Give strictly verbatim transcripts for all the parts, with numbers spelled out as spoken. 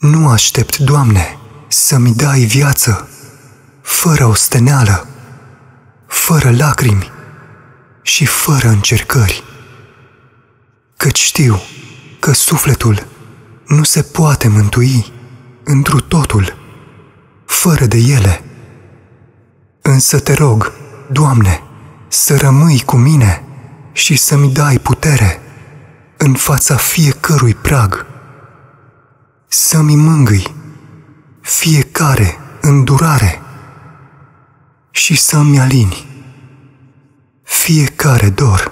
Nu aștept, Doamne, să-mi dai viață fără osteneală, fără lacrimi și fără încercări, căci știu că sufletul nu se poate mântui întru totul fără de ele. Însă te rog, Doamne, să rămâi cu mine și să-mi dai putere în fața fiecărui prag, să-mi mângâi fiecare îndurare și să-mi alini fiecare dor.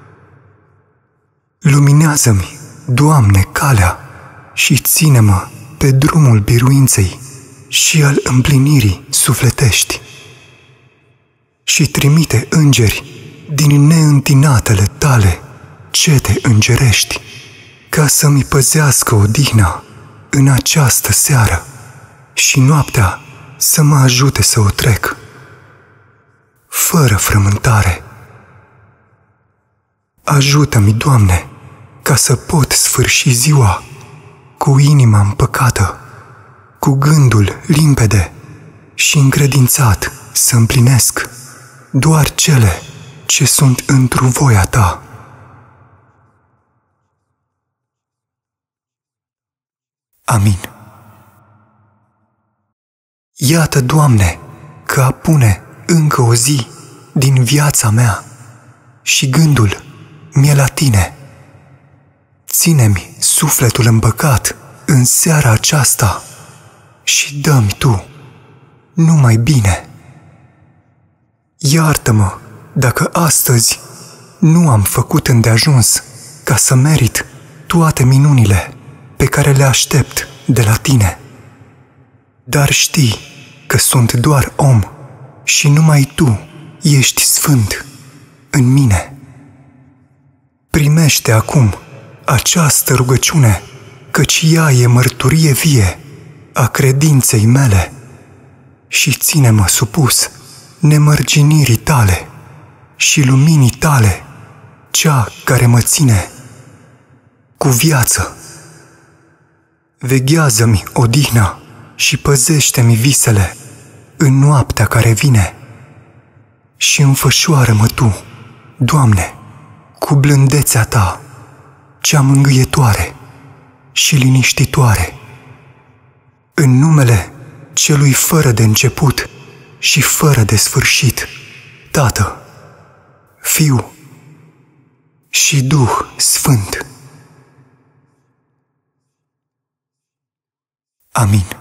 Luminează-mi, Doamne, calea și ține-mă pe drumul biruinței și al împlinirii sufletești. Și trimite îngeri din neîntinatele tale cete îngerești, ca să-mi păzească odihna în această seară și noaptea să mă ajute să o trec fără frământare. Ajută-mi, Doamne, ca să pot sfârși ziua cu inima împăcată, cu gândul limpede și încredințat să împlinesc doar cele ce sunt întru voia Ta. Amin. Iată, Doamne, că apune încă o zi din viața mea și gândul mi-e la Tine. Ține-mi sufletul împăcat în seara aceasta și dă-mi Tu numai bine. Iartă-mă dacă astăzi nu am făcut îndeajuns ca să merit toate minunile pe care le aștept de la Tine. Dar știi că sunt doar om și numai Tu ești sfânt în mine. Primește acum această rugăciune, căci ea e mărturie vie a credinței mele și ține-mă supus nemărginirii Tale și luminii Tale, cea care mă ține cu viață. Veghează-mi odihna și păzește-mi visele în noaptea care vine și înfășoară-mă Tu, Doamne, cu blândețea Ta, cea mângâietoare și liniștitoare, în numele Celui fără de început și fără de sfârșit, Tată, Fiu și Duh Sfânt. Amin.